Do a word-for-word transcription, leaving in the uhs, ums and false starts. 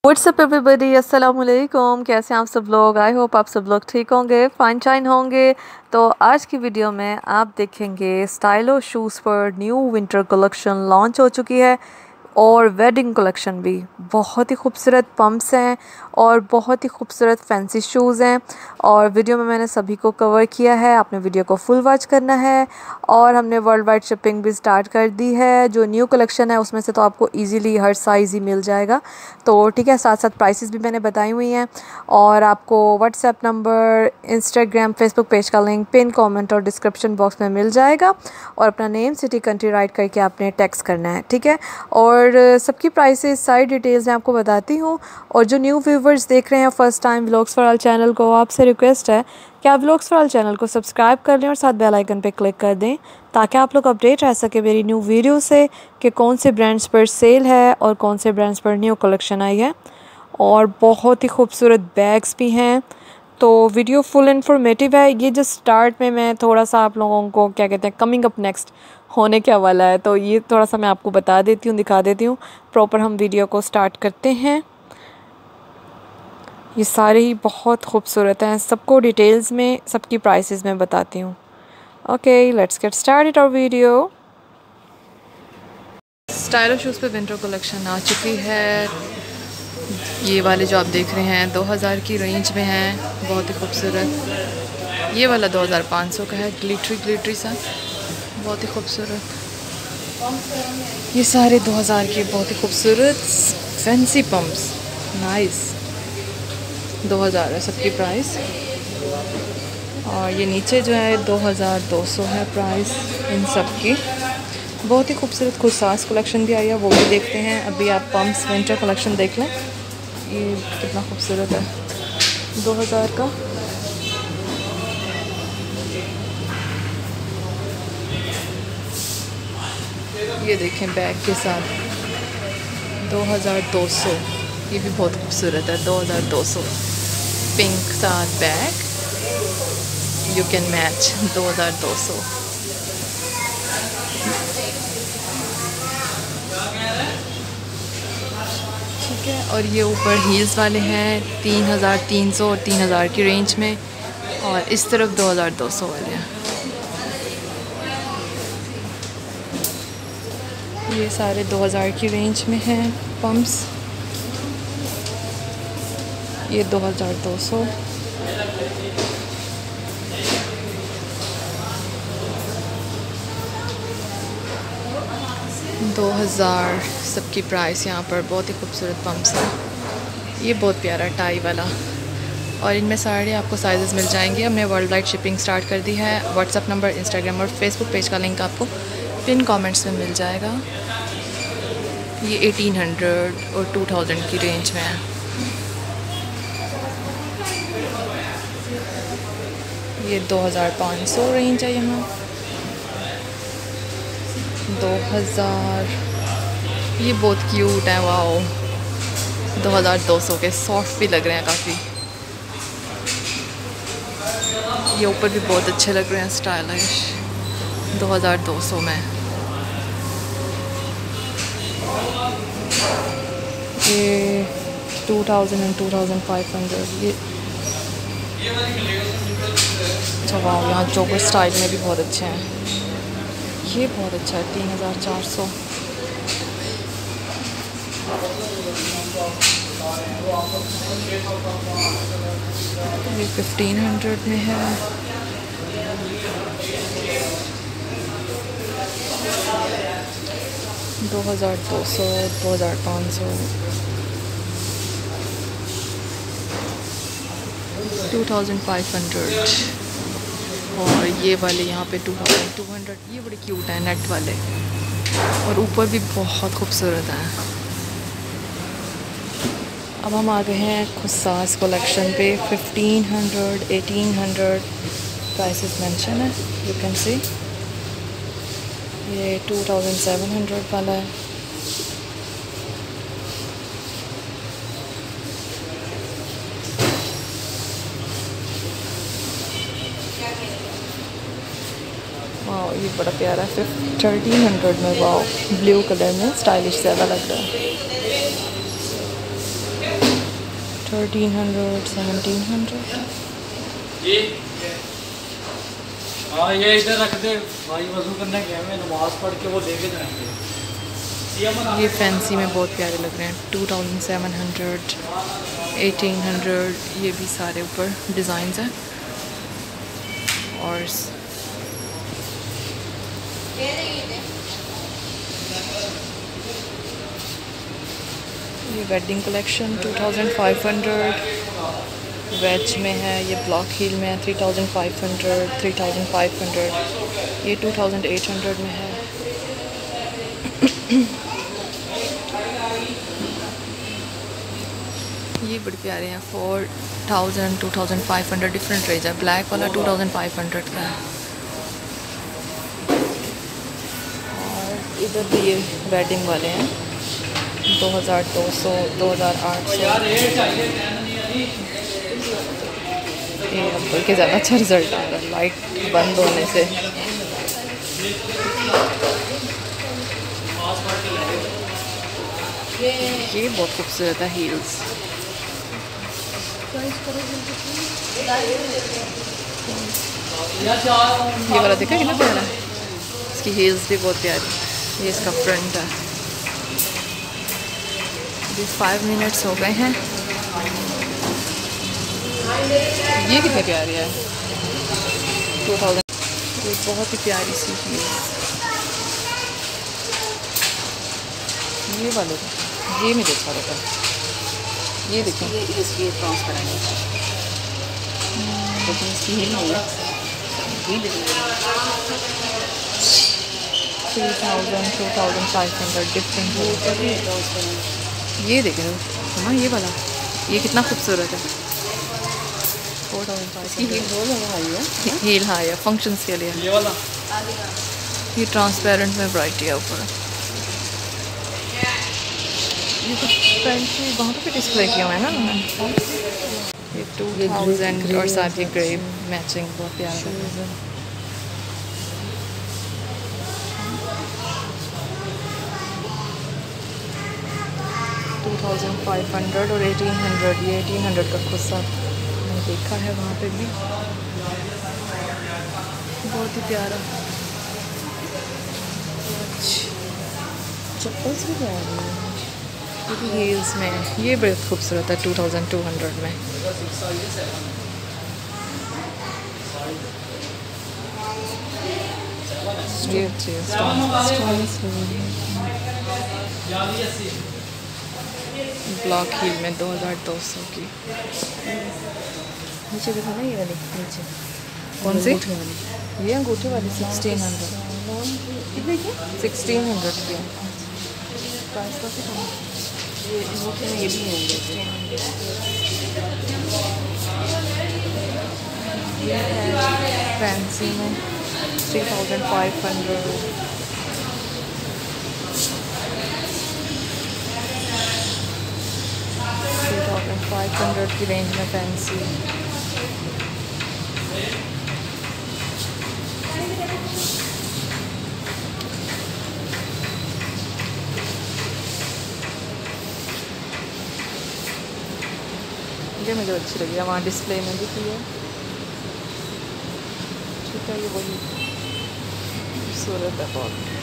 WhatsApp everybody, अस्सलाम वालेकुम। कैसे हैं आप सब लोग? आई होप आप सब लोग ठीक होंगे, फाइन शाइन होंगे। तो आज की वीडियो में आप देखेंगे स्टाइलो शूज़ पर न्यू विंटर कलेक्शन लॉन्च हो चुकी है और वेडिंग कलेक्शन भी। बहुत ही खूबसूरत पम्प्स हैं और बहुत ही खूबसूरत फैंसी शूज़ हैं और वीडियो में मैंने सभी को कवर किया है। आपने वीडियो को फुल वॉच करना है और हमने वर्ल्ड वाइड शिपिंग भी स्टार्ट कर दी है। जो न्यू कलेक्शन है उसमें से तो आपको इजीली हर साइज़ ही मिल जाएगा। तो ठीक है, साथ साथ प्राइसेस भी मैंने बताई हुई हैं और आपको WhatsApp number, Instagram, Facebook page का लिंक पिन कमेंट और डिस्क्रिप्शन बॉक्स में मिल जाएगा और अपना नेम, सिटी, कंट्री राइट करके आपने टेक्स्ट करना है, ठीक है। और सबकी प्राइसेस, सारी डिटेल्स मैं आपको बताती हूँ। और जो न्यू व्यूवर्स देख रहे हैं first time vlogs for all channel को, आपसे रिक्वेस्ट है कि आप व्लॉग्स फॉर ऑल चैनल को सब्सक्राइब कर लें और साथ बेल आइकन पे क्लिक कर दें ताकि आप लोग अपडेट रह सके मेरी न्यू वीडियो से कि कौन से ब्रांड्स पर सेल है और कौन से ब्रांड्स पर न्यू कलेक्शन आई है। और बहुत ही खूबसूरत बैग्स भी हैं। तो वीडियो फुल इन्फॉर्मेटिव है। ये जो स्टार्ट में मैं थोड़ा सा आप लोगों को क्या कहते हैं कमिंग अप नेक्स्ट होने क्या वाला है, तो ये थोड़ा सा मैं आपको बता देती हूँ, दिखा देती हूँ। प्रॉपर हम वीडियो को स्टार्ट करते हैं। ये सारे ही बहुत खूबसूरत हैं, सबको डिटेल्स में, सबकी प्राइसेस में बताती हूँ। Okay, let's get started our video. Stylo shoes पे विंटर कलेक्शन आ चुकी है। ये वाले जो आप देख रहे हैं दो हज़ार की रेंज में हैं, बहुत ही खूबसूरत। ये वाला दो हज़ार पाँच सौ का है, ग्लिटरी ग्लिटरी सा, बहुत ही खूबसूरत। ये सारे दो हज़ार के बहुत ही खूबसूरत फैंसी पम्प्स, नाइस। दो हज़ार है सबकी प्राइस। और ये नीचे जो है दो हज़ार दो सौ है प्राइस इन सब की। बहुत ही खूबसूरत खुशास कलेक्शन भी आई है, वो भी देखते हैं। अभी आप पम्प्स विंटर कलेक्शन देख लें, ये कितना खूबसूरत है दो हज़ार का। ये देखें बैग के साथ दो हज़ार दो सौ, ये भी बहुत खूबसूरत है। दो हज़ार दो सौ पिंक साथ बैग, यू कैन मैच। दो हज़ार दो सौ ठीक है। और ये ऊपर हील्स वाले हैं तीन हज़ार तीन सौ और तीन हज़ार की रेंज में, और इस तरफ दो हज़ार दो सौ वाले हैं। ये सारे दो हज़ार की रेंज में हैं पम्प्स। ये दो हज़ार दो सौ। दो हज़ार सबकी प्राइस यहाँ पर। बहुत ही खूबसूरत पम्प्स हैं। ये बहुत प्यारा टाई वाला, और इनमें सारे आपको साइज़ेस मिल जाएंगे। हमने वर्ल्ड वाइड शिपिंग स्टार्ट कर दी है। व्हाट्सअप नंबर, इंस्टाग्राम और फेसबुक पेज का लिंक आपको पिन कमेंट्स में मिल जाएगा। ये अठारह सौ और दो हज़ार की रेंज में है। ये दो हज़ार पाँच सौ रेंज है यहाँ। दो हज़ार, ये बहुत क्यूट है, वाओ। दो हज़ार दो सौ के सॉफ्ट भी लग रहे हैं काफ़ी। ये ऊपर भी बहुत अच्छे लग रहे हैं, स्टाइलिश। दो हज़ार दो सौ में ये two thousand and two thousand five hundred. ये अच्छा, वाह, यहाँ चोकर स्टाइल में भी बहुत अच्छे हैं। ये बहुत अच्छा है, तीन हज़ार चार सौ। ये फिफ्टीन हंड्रेड में है। दो हज़ार दो सौ, दो हज़ार पाँच सौ, टू थाउज़ेंड फाइव हंड्रेड। और ये वाले यहाँ पे टू थाउज़ेंड टू हंड्रेड। ये बड़े क्यूट हैं, नेट वाले, और ऊपर भी बहुत खूबसूरत हैं। अब हम आ गए हैं खुशास कलेक्शन पे। Fifteen hundred, eighteen hundred prices mention है, यू कैन सी। ये टू थाउज़ेंड सेवन हंड्रेड वाला है। वाह, ये बड़ा प्यारा है। फिफ्थ थर्टीन हंड्रेड में, वाह, ब्लू कलर में स्टाइलिश ज़्यादा लग रहा है। Thirteen hundred seventeen hundred. हाँ ये इधर रख दे भाई, वजू करने गए मैं, नमाज पढ़ के वो लेके जाएंगे। ये फैंसी में बहुत प्यारे लग रहे हैं। Two thousand seven hundred, eighteen hundred, ये भी सारे ऊपर डिज़ाइंस हैं। और ये wedding collection two thousand five hundred wedge में है। ये ब्लॉक हील में है three thousand five hundred, three thousand five hundred. ये टू थाउजेंड एट हंड्रेड में है। ये बड़े प्यारे हैं। Four thousand, two thousand five hundred different range है। ब्लैक वाला टू थाउजेंड फाइव हंड्रेड का है। और इधर भी ये वेडिंग वाले हैं दो हज़ार दो सौ, दो हज़ार आठ सौ। ये अब बल्कि ज़्यादा अच्छा रिजल्ट आ रहा है लाइट बंद होने से। ये बहुत खूबसूरत है हील्स। ये वाला देखा कितना प्यारा है। इसकी हील्स भी बहुत प्यारी। ये इसका फ्रंट है। फाइव मिनट्स हो गए हैं। ये कितने प्यारी है, टू थाउजेंड। ये बहुत ही प्यारी सी हील्स। ये वाले ये मुझे अच्छा लगा। ये देखिए, ये इसकी ट्रांसपेरेंट है, लेकिन इसकी हील नहीं है। Three thousand, two thousand five hundred different है। ये देखें हाँ, ये वाला ये कितना खूबसूरत है। Four thousand five hundred heel. हाँ ये फंक्शंस के लिए। ये वाला ये ट्रांसपेरेंट में वैरायटी है ऊपर। ये तो फ्रंट वहाँ पे डिस्प्ले किया हुआ है ना उन्होंने। ये टू थाउजेंड और साथ ये ग्रे मैचिंग बहुत प्यारा है। टू थाउजेंड फाइव हंड्रेड और एटीन हंड्रेड। ये एटीन हंड्रेड का खुस्सा मैंने देखा है वहाँ पे भी, बहुत ही प्यारा। चप्पल से प्यारी है। ये भी हील्स में, ये बड़े खूबसूरत है टू थाउजेंड टू हंड्रेड में। ये अच्छी है। ब्लॉक हील में दो हज़ार दो सौ की। नीचे देखो ना, ये वाली नीचे कौन सी? ये अंगूठे वाली सिक्सटीन हंड्रेड, सिक्सटीन हंड्रेड की प्राइस काफ़ी कम। ये अंगूठे में ये भी होंगे। ये है फैंसी में three thousand five hundred. Five hundred की रेंज में फैंसी। ये मुझे अच्छी लगी है, वहाँ डिस्प्ले में भी की है। ठीक है, ये वही खूबसूरत है बहुत।